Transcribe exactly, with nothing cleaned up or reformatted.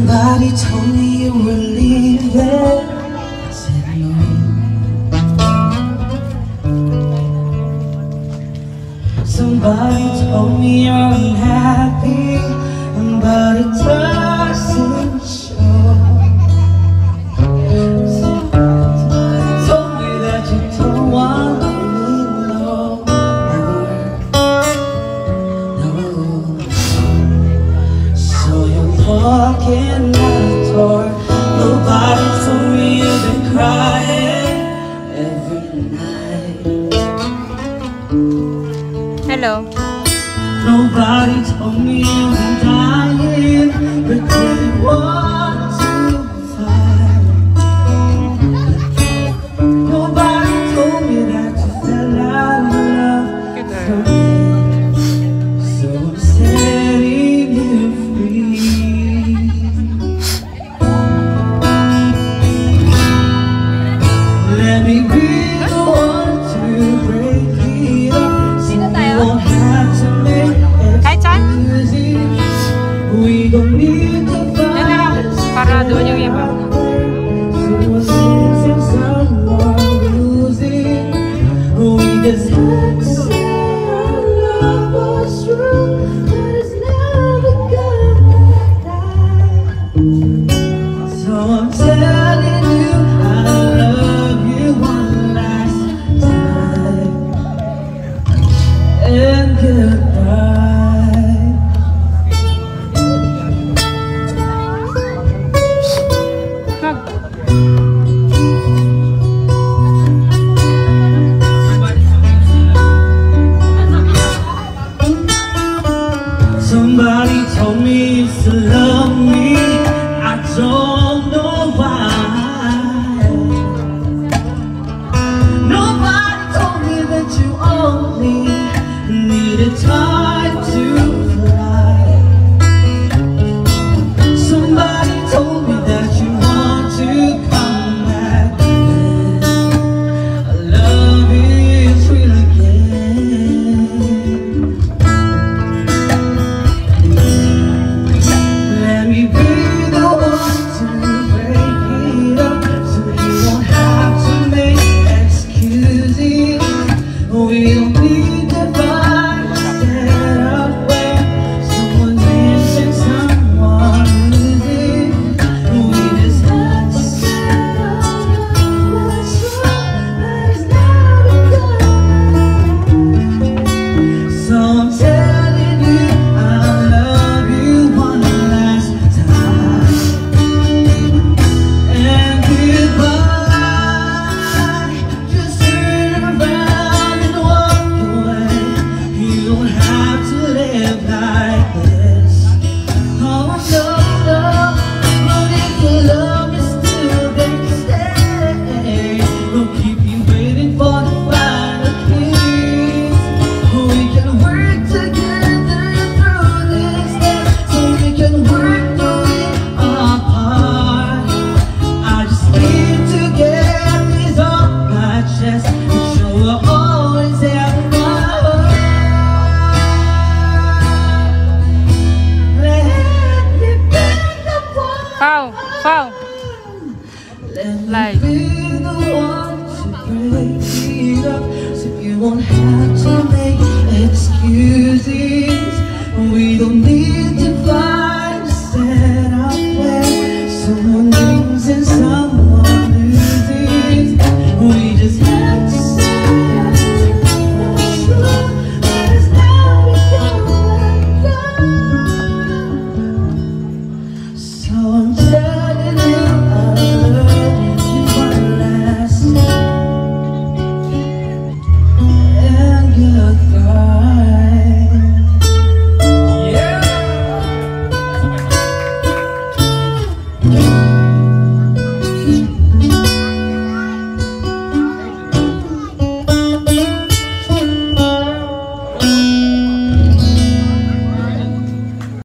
Somebody told me you were leaving. I said no. Somebody told me you're unhappy, but it doesn't show. Somebody told me that you don't want me no more. No. So you're walking out the door. Nobody told me you've been crying every night. Hello. Nobody told me you were dying, but didn't want to fight. Nobody told me that you fell out of love for me. So I'm setting you free. Let me be the one to break it up. Sino tayo? Won't have to make Kahit saan? we don't need to Yan na lang. Para doon yung iba. So since it's someone losing, we just had to say our love was true, but it's never gonna die. So I'm telling you I love you one last time, and goodbye. Somebody told me you used to love me. I don't